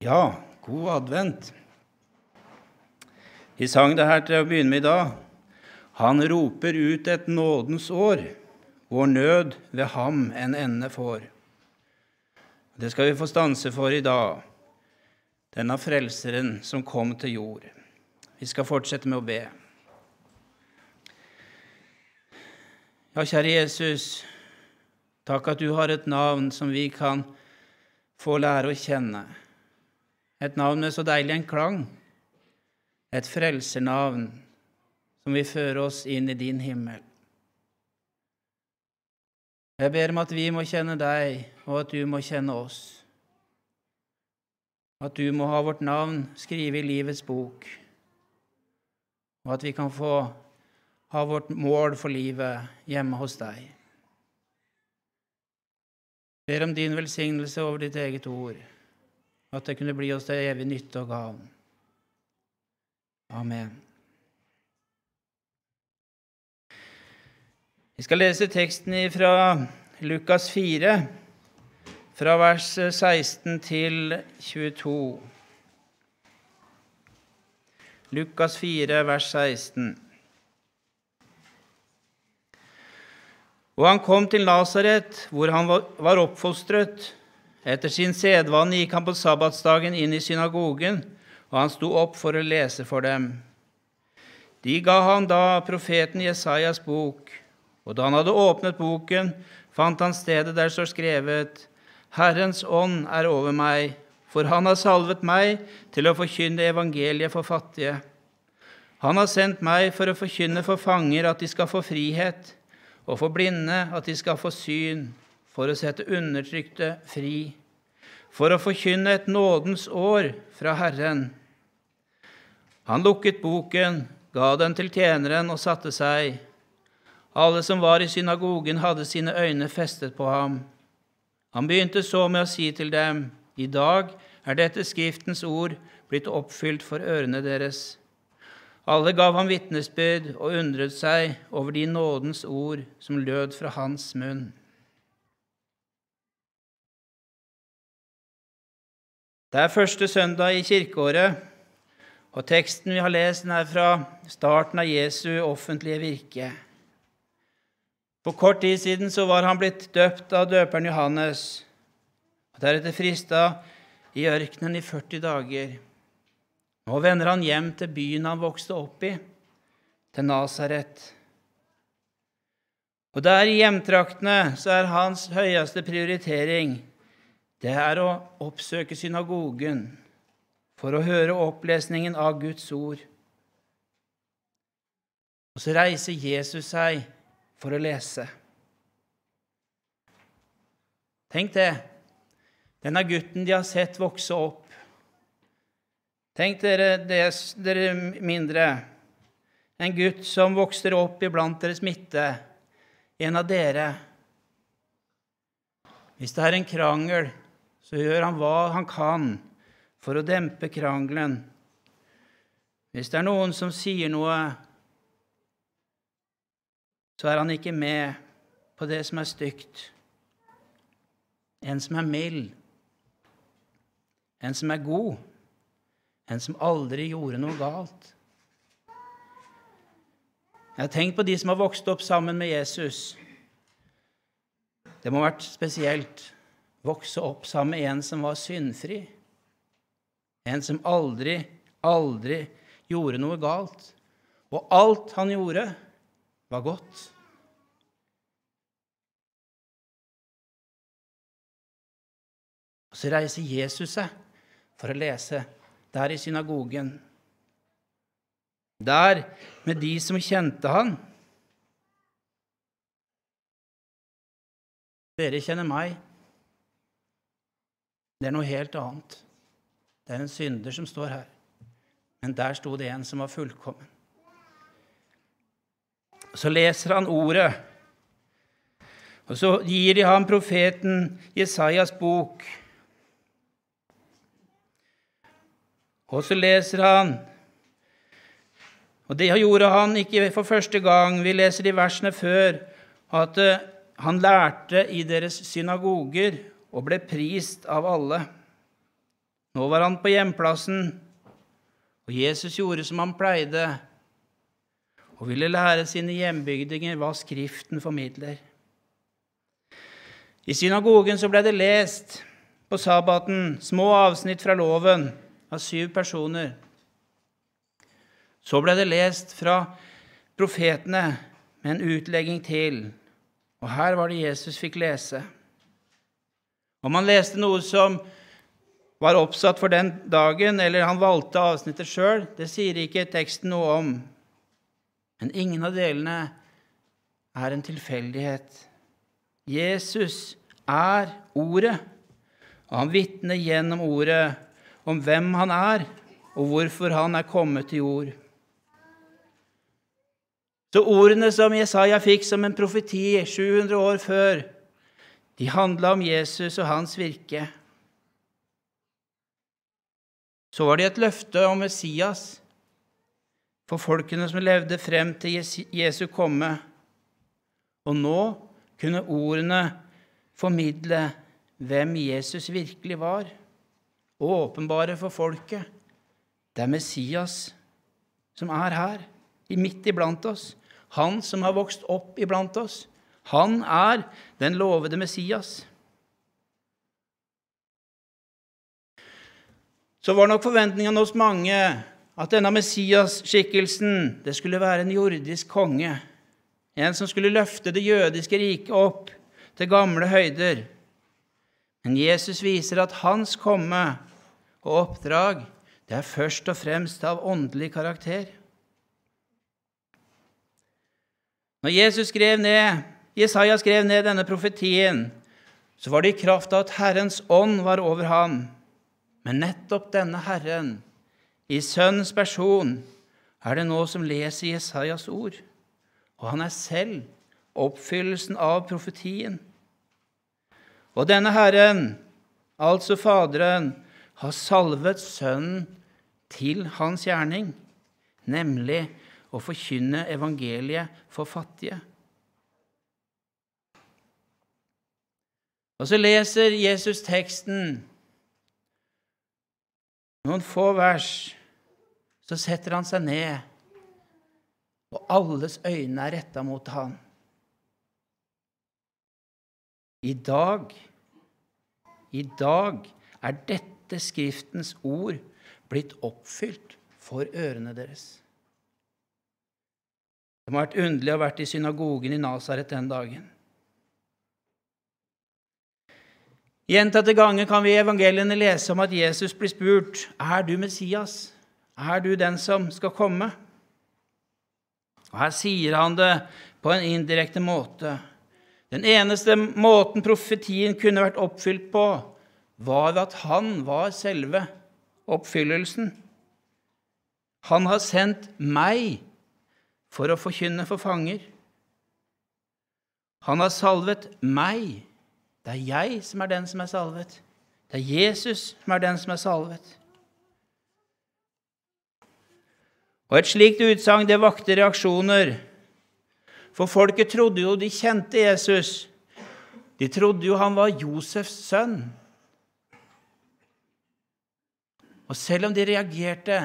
Ja, god advent. Vi sang det her til å begynne med i dag. Han roper ut et nådens år, vår nød ved ham en ende får. Det skal vi få stanse for i dag, denne frelseren som kom til jord. Vi skal fortsette med å be. Ja, kjære Jesus, takk at du har et navn som vi kan få lære å kjenne. Et navn med så deilig en klang. Et frelsernavn som vil føre oss inn i din himmel. Jeg ber om at vi må kjenne deg, og at du må kjenne oss. At du må ha vårt navn skrevet i livets bok, og at vi kan få ha vårt mål for livet hjemme hos deg. Jeg ber om din velsignelse over ditt eget ord, at det kunne bli oss til evig nytte og gavn. Amen. Vi skal lese teksten fra Lukas 4, fra vers 16 til 22. Lukas 4, vers 16. Og han kom til Nazaret, hvor han var oppfostret. Etter sin sedvane gikk han på sabbatsdagen inn i synagogen, og han sto opp for å lese for dem. De ga han da profeten Jesajas bok, og da han hadde åpnet boken, fant han stedet der står skrevet: Herrens ånd er over meg, for han har salvet meg til å forkynne evangeliet for fattige. Han har sendt meg for å forkynne for fanger at de skal få frihet, og for blinde at de skal få syn, for å sette undertrykte fri, for å forkynne et nådens år fra Herren. Han lukket boken, ga den til tjeneren og satte seg. Alle som var i synagogen hadde sine øyne festet på ham. Han begynte så med å si til dem: I dag er dette skriftens ord blitt oppfylt for ørene deres. Alle gav ham vitnesbyrd og undret seg over de nådens ord som lød fra hans munn. Det er første søndag i kirkeåret, og teksten vi har lest er fra starten av Jesu offentlige virke. For kort tid siden så var han blitt døpt av døperen Johannes, og deretter fristet i ørkenen i 40 dager. Nå vender han hjem til byen han vokste opp i, til Nazaret. Og der i hjemtraktene så er hans høyeste prioritering det er å oppsøke synagogen for å høre opplesningen av Guds ord. Og så reiser Jesus seg for å lese. Tenk det, denne gutten de har sett vokse opp. Tenk dere mindre, en gutt som vokser opp iblant deres midte, en av dere. Hvis det er en krangel, så gjør han hva han kan for å dempe krangelen. Hvis det er noen som sier noe, så er han ikke med på det som er stygt. En som er mild, en som er god, en som aldri gjorde noe galt. Jeg har tenkt på de som har vokst opp sammen med Jesus. Det må ha vært spesielt. Vokse opp sammen med en som var syndfri. En som aldri gjorde noe galt. Og alt han gjorde var godt. Og så reiser Jesus seg for å lese der i synagogen. Der med de som kjente han. Dere kjenner meg. Det er noe helt annet. Det er en synder som står her. Men der sto det en som var fullkommen. Så leser han ordet. Og så gir de ham profeten Jesajas bok. Og så leser han. Og det gjorde han ikke for første gang. Vi leser de versene før at han lærte i deres synagoger og ble prist av alle. Nå var han på hjemplassen, og Jesus gjorde som han pleide, og ville lære sine hjembygdinger hva Skriften formidler. I synagogen så ble det lest på sabbaten små avsnitt fra loven av 7 personer. Så ble det lest fra profetene med en utlegging til, og her var det Jesus fikk lese. Om han leste noe som var oppsatt for den dagen, eller han valgte avsnittet selv, det sier ikke teksten noe om. Men ingen av delene er en tilfeldighet. Jesus er ordet, og han vitner gjennom ordet om hvem han er, og hvorfor han er kommet til jord. Så ordene som Jesaja fikk som en profeti 700 år før, de handlet om Jesus og hans virke. Så var det et løfte om Messias for folkene som levde frem til Jesu komme. Og nå kunne ordene formidle hvem Jesus virkelig var, og åpenbare for folket. Det er Messias som er her, midt iblant oss. Han som har vokst opp iblant oss. Han er den lovede Messias. Så var nok forventningen hos mange at denne Messias-skikkelsen, det skulle være en jordisk konge, en som skulle løfte det jødiske riket opp til gamle høyder. Men Jesus viser at hans komme og oppdrag, det er først og fremst av åndelig karakter. Når Jesaja skrev ned denne profetien, så var det i kraft av at Herrens ånd var over ham. Men nettopp denne Herren, i Sønnens person, er det nå som leser Jesajas ord. Og han er selv oppfyllelsen av profetien. Og denne Herren, altså Faderen, har salvet Sønnen til hans gjerning, nemlig å forkynne evangeliet for fattige. Og så leser Jesus teksten noen få vers, så setter han seg ned, og alles øyne er rettet mot han. I dag er dette Skriftens ord blitt oppfylt for ørene deres. Det må ha vært underlig å ha vært i synagogen i Nazaret den dagen. Gjentatte ganger kan vi i evangeliene lese om at Jesus blir spurt, er du Messias? Er du den som skal komme? Og her sier han det på en indirekte måte. Den eneste måten profetien kunne vært oppfylt på, var at han var selve oppfyllelsen. Han har sendt meg for å forkynne for fanger. Han har salvet meg. Det er jeg som er den som er salvet. Det er Jesus som er den som er salvet. Og et slikt utsagn, det vakte reaksjoner. For folket trodde jo de kjente Jesus. De trodde jo han var Josefs sønn. Og selv om de reagerte,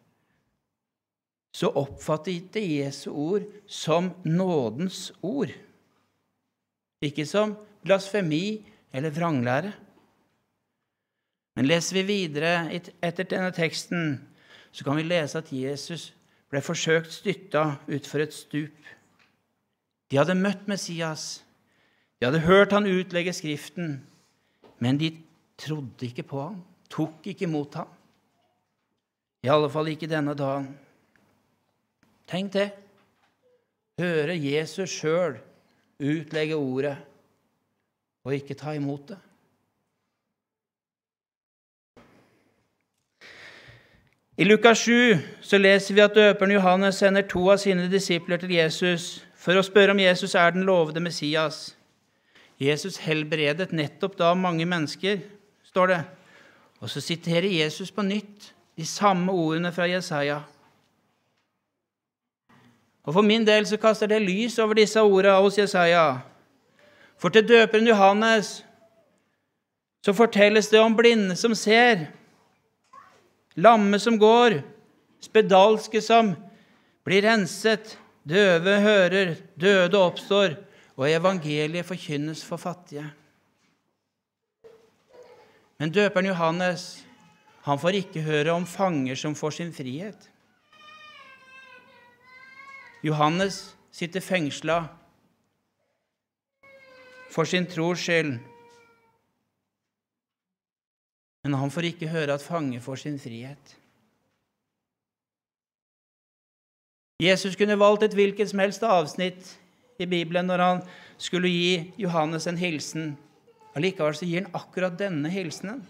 så oppfattet de Jesu ord som nådens ord. Ikke som blasfemi eller vranglære. Men leser vi videre etter denne teksten, så kan vi lese at Jesus ble forsøkt styrtet utfor et stup. De hadde møtt Messias. De hadde hørt han utlegge Skriften, men de trodde ikke på ham, tok ikke imot ham. I alle fall ikke denne dagen. Tenk det. Høre Jesus selv utlegge ordet, og ikke ta imot det. I Lukas 7 så leser vi at døperen Johannes sender 2 av sine disipler til Jesus for å spørre om Jesus er den lovede Messias. Jesus helbredet nettopp da mange mennesker, står det. Og så siterer Jesus på nytt de samme ordene fra Jesaja. Og for min del så kaster det lys over disse ordene hos Jesaja. For til døperen Johannes så fortelles det om blinde som ser, lamme som går, spedalske som blir renset, døve hører, døde oppstår, og evangeliet forkynnes for fattige. Men døperen Johannes, han får ikke høre om fanger som får sin frihet. Johannes sitter fengslet for sin tros skyld, men han får ikke høre at fanger får sin frihet. Jesus kunne valgt et hvilket som helst avsnitt i Bibelen når han skulle gi Johannes en hilsen. Allikevel så gir han akkurat denne hilsenen.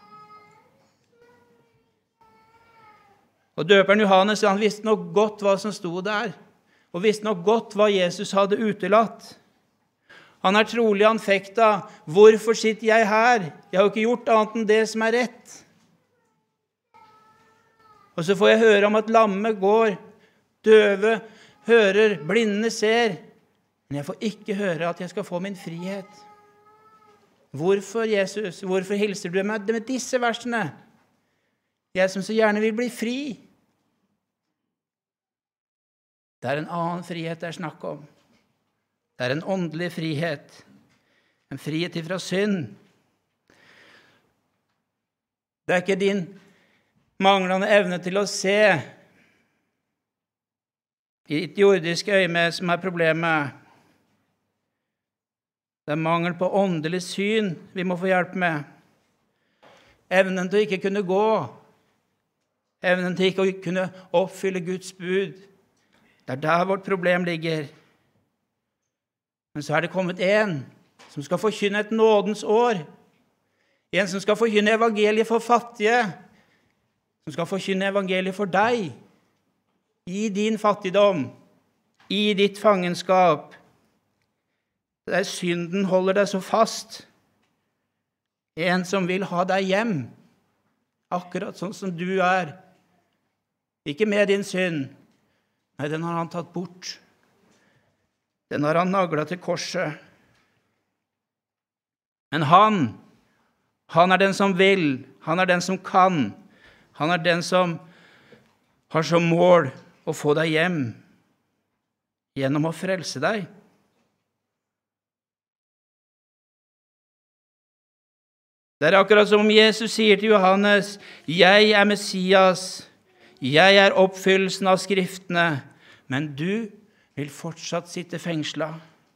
Og døperen Johannes, han visste nok godt hva som stod der, og visste nok godt hva Jesus hadde utelatt. Han trolig anfekta, hvorfor sitter jeg her? Jeg har jo ikke gjort annet enn det som rett. Og så får jeg høre om at lamme går, døve hører, blinde ser, men jeg får ikke høre at jeg skal få min frihet. Hvorfor, Jesus? Hvorfor hilser du meg med disse versene? Jeg som så gjerne vil bli fri. Det en annen frihet det snakk om. Det en åndelig frihet. En frihet ifra synd. Det ikke din manglende evne til å se i ditt jordiske øye som problemet. Det mangel på åndelig syn vi må få hjelp med. Evnen til å ikke kunne gå. Evnen til ikke å kunne oppfylle Guds bud. Det der vårt problem ligger. Men så det kommet en som skal forkynne et nådens år. En som skal forkynne evangeliet for fattige. Som skal forkynne evangeliet for deg. I din fattigdom. I ditt fangenskap. Der synden holder deg så fast. En som vil ha deg hjem. Akkurat sånn som du Ikke med din synd. Nei, den har han tatt bort. Den har han naglet til korset. Men han den som vil. Han den som kan. Han den som har som mål å få deg hjem gjennom å frelse deg. Det akkurat som om Jesus sier til Johannes, jeg Messias, jeg oppfyllelsen av skriftene, men du vil fortsatt sitte fengslet.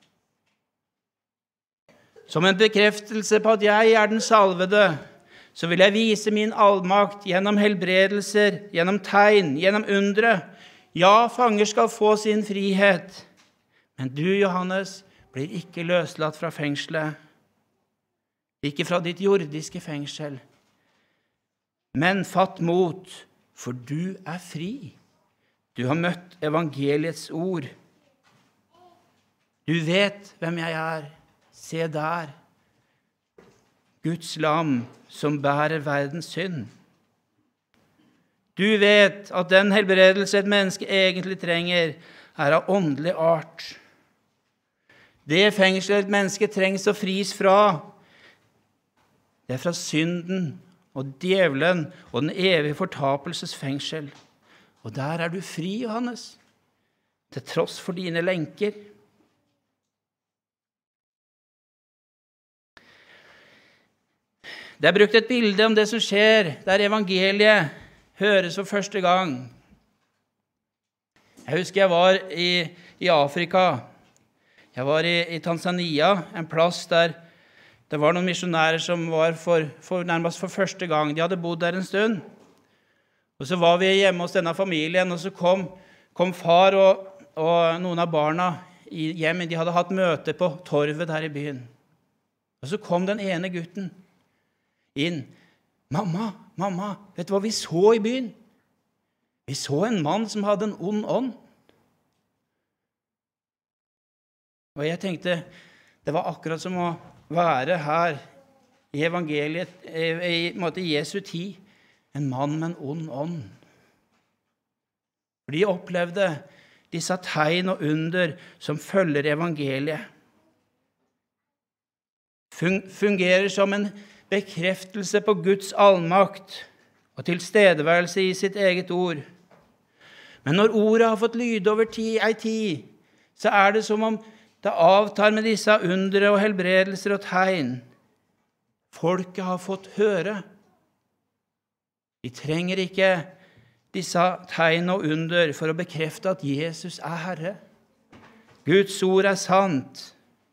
Som en bekreftelse på at jeg den salvede, så vil jeg vise min allmakt gjennom helbredelser, gjennom tegn, gjennom undre. Ja, fanger skal få sin frihet, men du, Johannes, blir ikke løslatt fra fengselet. Ikke fra ditt jordiske fengsel. Men fatt mot, for du fri. Du har møtt evangeliets ord. Du vet hvem jeg Se der. Guds lam som bærer verdens synd. Du vet at den helbredelse et menneske egentlig trenger, av åndelig art. Det fengsel et menneske trengs å fris fra, det fra synden og djevelen og den evige fortapelses fengsel. Og der du fri, Johannes, til tross for dine lenker. Det brukt et bilde om det som skjer der evangeliet høres for første gang. Jeg husker jeg var i Afrika. Jeg var i Tanzania, en plass der det var noen misjonærer som var nærmest for første gang. De hadde bodd der en stund. Og så var vi hjemme hos denne familien, og så kom far og noen av barna hjem. De hadde hatt møte på torvet her i byen. Og så kom den ene gutten inn. Mamma, vet du hva vi så i byen? Vi så en mann som hadde en ond ånd. Og jeg tenkte, det var akkurat som å være her i evangeliet, i Jesu tid, en mann med en ond ånd. For de opplevde disse tegn og under som følger evangeliet. Fungerer som en bekreftelse på Guds allmakt og tilstedeværelse i sitt eget ord. Men når ordet har fått lyde over ei tid, så er det som om det avtar med disse undre og helbredelser og tegn. Folket har fått høre. De trenger ikke disse tegn og under for å bekrefte at Jesus er Herre. Guds ord er sant.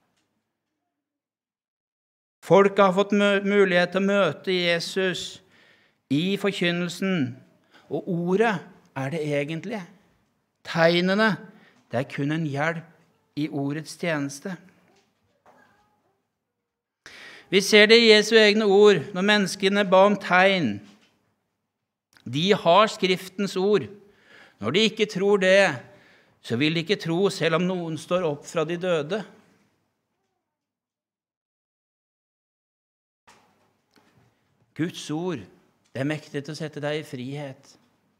Folket har fått mulighet til å møte Jesus i forkynnelsen, og ordet er det egentlige. Tegnene, det er kun en hjelp i ordets tjeneste. Vi ser det i Jesu egne ord når menneskene ba om tegn. De har Skriftens ord. Når de ikke tror det, så vil de ikke tro selv om noen står opp fra de døde. Guds ord, det er mektig til å sette deg i frihet.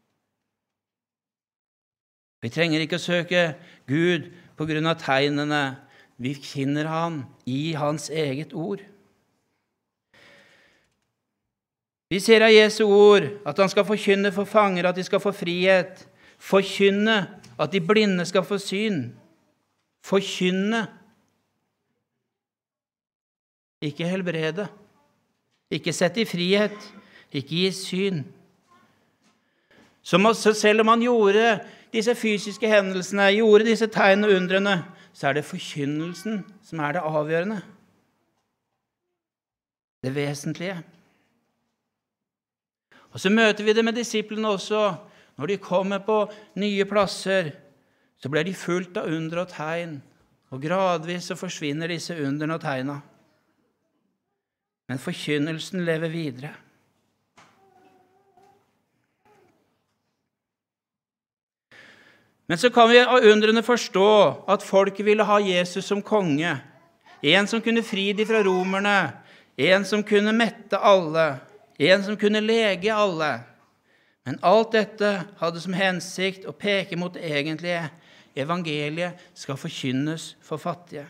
Vi trenger ikke å søke Gud på grunn av tegnene. Vi finner han i hans eget ord. Vi ser av Jesu ord at han skal forkynne for fanger at de skal få frihet. Forkynne at de blinde skal få syn. Forkynne. Ikke helbrede. Ikke sette i frihet. Ikke gi syn. Så selv om han gjorde disse fysiske hendelsene, gjorde disse tegn og undrene, så er det forkynnelsen som er det avgjørende. Det vesentlige. Og så møter vi det med disiplene også. Når de kommer på nye plasser, så blir de fulgt av under og tegn, og gradvis så forsvinner disse underne og tegna. Men forkynnelsen lever videre. Men så kan vi av undrene forstå at folket ville ha Jesus som konge. En som kunne fri de fra romerne. En som kunne mette alle. En som kunne lege alle. Men alt dette hadde som hensikt å peke mot det egentlige. Evangeliet skal forkynnes for fattige.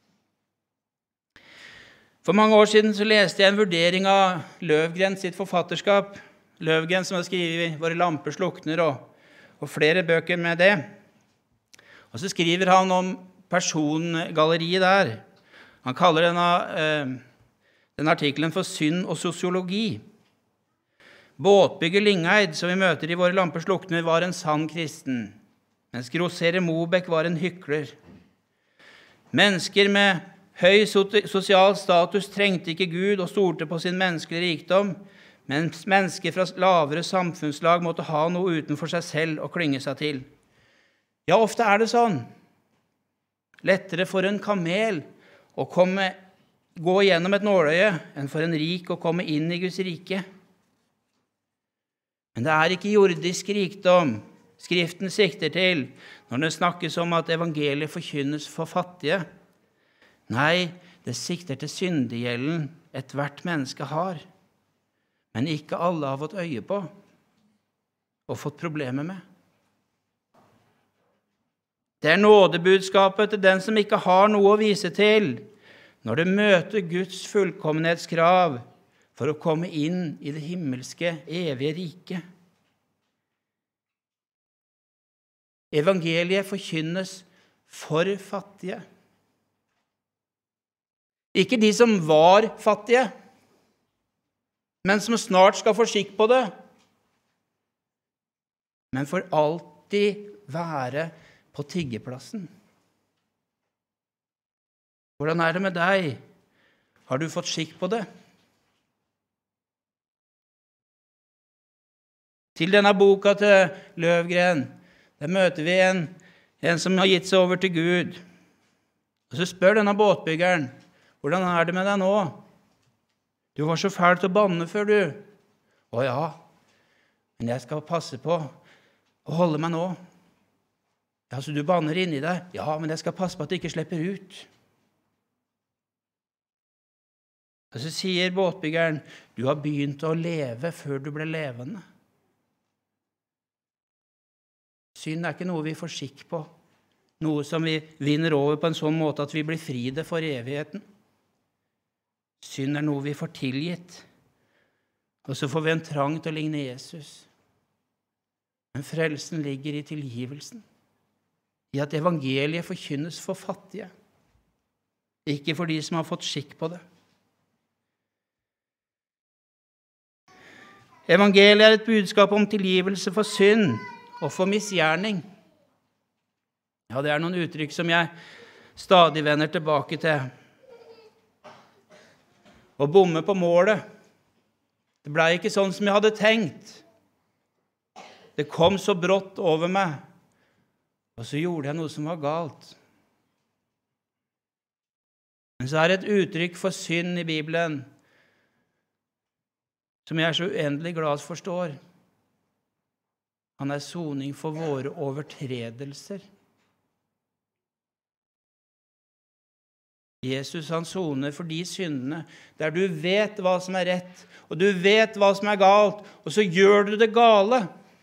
For mange år siden så leste jeg en vurdering av Løvgren sitt forfatterskap. Løvgren som har skrevet Våre lamper slukner og flere bøker med det. Og så skriver han om persongalleriet der. Han kaller denne artikkelen for synd og sosiologi. Båtbygger Lingeid, som vi møter i Våre lamper slukner, var en sann kristen, mens Grosserer Mobeck var en hykler. Mennesker med høy sosial status trengte ikke Gud og stolte på sin menneskelige rikdom, mens mennesker fra lavere samfunnslag måtte ha noe utenfor seg selv å klynge seg til. Ja, ofte er det sånn. Lettere for en kamel å gå gjennom et nåløye enn for en rik å komme inn i Guds rike. Men det er ikke jordisk rikdom Skriften sikter til når det snakkes om at evangeliet forkynnes for fattige. Nei, det sikter til syndegjelden ethvert menneske har, men ikke alle har fått øye på og fått problemer med. Det er nådebudskapet til den som ikke har noe å vise til, når det møter Guds fullkommenhetskrav for å komme inn i det himmelske, evige riket. Evangeliet forkynnes for fattige. Ikke de som var fattige, men som snart skal få skikk på det, men for alltid være på tiggeplassen. Hvordan er det med deg? Har du fått skikk på det? Til denne boka til Løvgren, der møter vi en som har gitt seg over til Gud. Og så spør denne båtbyggeren, hvordan er det med deg nå? Du var så fælt å banne før, du. Å ja, men jeg skal passe på å holde meg nå. Ja, så du banner inni deg? Ja, men jeg skal passe på at det ikke slipper ut. Og så sier båtbyggeren, du har begynt å leve før du ble levende. Synd er ikke noe vi får skikk på, noe som vi vinner over på en sånn måte at vi blir fri det for evigheten. Synd er noe vi får tilgitt. Og så får vi en trang til å ligne Jesus. Men frelsen ligger i tilgivelsen. I at evangeliet forkynnes for fattige. Ikke for de som har fått skikk på det. Evangeliet er et budskap om tilgivelse for synd og for misgjerning. Ja, det er noen uttrykk som jeg stadig vender tilbake til. Å bomme på målet. Det ble ikke sånn som jeg hadde tenkt. Det kom så brått over meg, og så gjorde jeg noe som var galt. Men så er det et uttrykk for synd i Bibelen, som jeg er så uendelig glad forstår. Han er soning for våre overtredelser. Jesus, han soner for de syndene der du vet hva som er rett, og du vet hva som er galt, og så gjør du det gale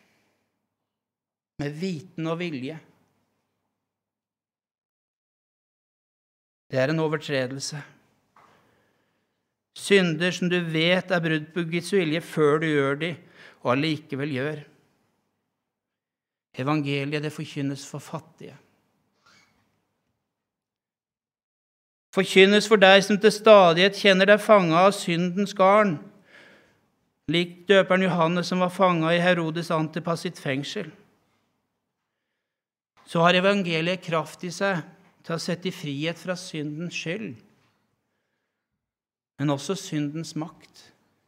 med viten og vilje. Det er en overtredelse. Synder som du vet er brudd på Guds vilje før du gjør de, og allikevel gjør. Evangeliet, det forkynnes for fattige. Forkynnes for deg som til stadighet kjenner deg fanget av syndens garn, lik døperen Johannes som var fanget i Herodes Antipas sitt fengsel. Så har evangeliet kraft i seg til å sette i frihet fra syndens skyld, men også syndens makt.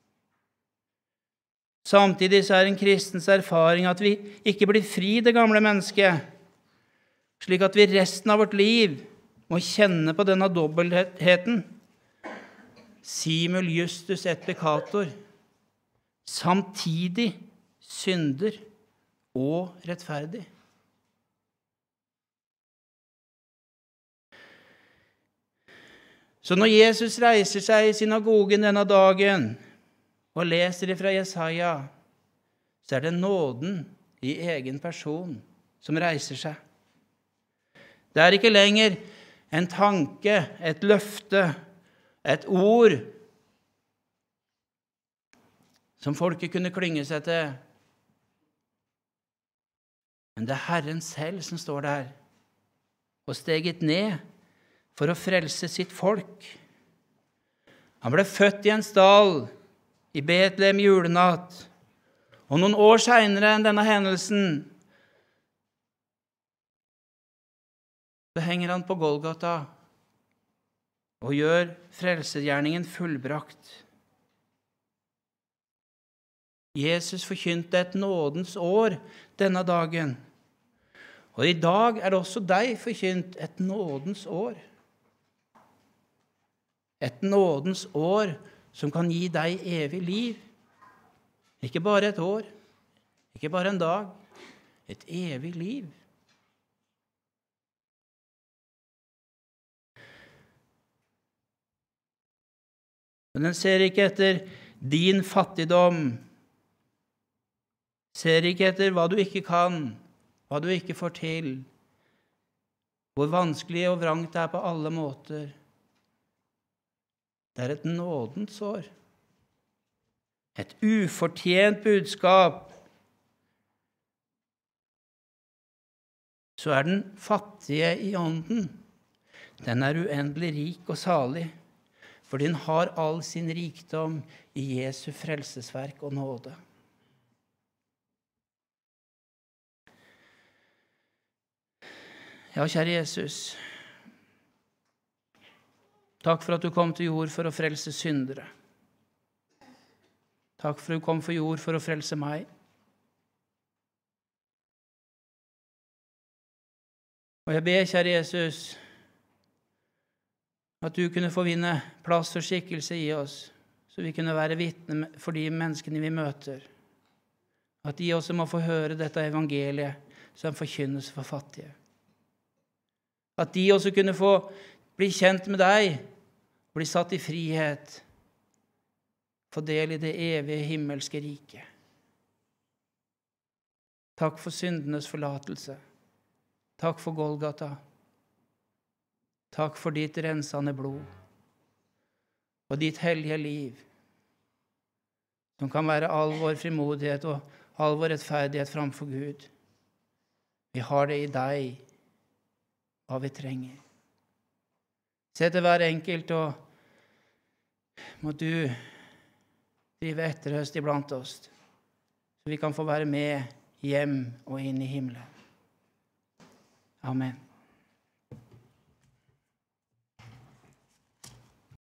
Samtidig så er en kristens erfaring at vi ikke blir fri det gamle mennesket, slik at vi resten av vårt liv må kjenne på denne dobbeltheten. Simul justus et peccator, samtidig synder og rettferdig. Så når Jesus reiser seg i synagogen denne dagen og leser det fra Jesaja, så er det nåden i egen person som reiser seg. Det er ikke lenger en tanke, et løfte, et ord som folket kunne klynge seg til. Men det er Herren selv som står der og steget ned for å frelse sitt folk. Han ble født i en stall i Betlehem julenatt, og noen år senere enn denne hendelsen, så henger han på Golgata og gjør frelsesgjerningen fullbrakt. Jesus forkynte et nådens år denne dagen, og i dag er det også deg forkynt et nådens år. Et nådens år som kan gi deg evig liv. Ikke bare et år, ikke bare en dag, et evig liv. Men den ser ikke etter din fattigdom, ser ikke etter hva du ikke kan, hva du ikke får til, hvor vanskelig og vrangt det er på alle måter. Det er et nådens år. Et ufortjent budskap. Så er den fattige i ånden. Den er uendelig rik og salig, for den har all sin rikdom i Jesu frelsesverk og nåde. Ja, kjære Jesus, takk for at du kom til jord for å frelse syndere. Takk for at du kom for jord for å frelse meg. Og jeg ber, kjære Jesus, at du kunne få vinne plass og skikkelse i oss, så vi kunne være vitne for de menneskene vi møter. At de også må få høre dette evangeliet som forkynnes for fattige. At de også kunne få bli kjent med deg, bli satt i frihet, få del i det evige himmelske riket. Takk for syndenes forlatelse. Takk for Golgata. Takk for ditt rensende blod og ditt hellige liv, som kan være all vår frimodighet og all vår rettferdighet framfor Gud. Vi har det i deg, hva vi trenger. Se til hver enkelt, og må du drive etterhøst iblant oss, så vi kan få være med hjem og inn i himmelen. Amen.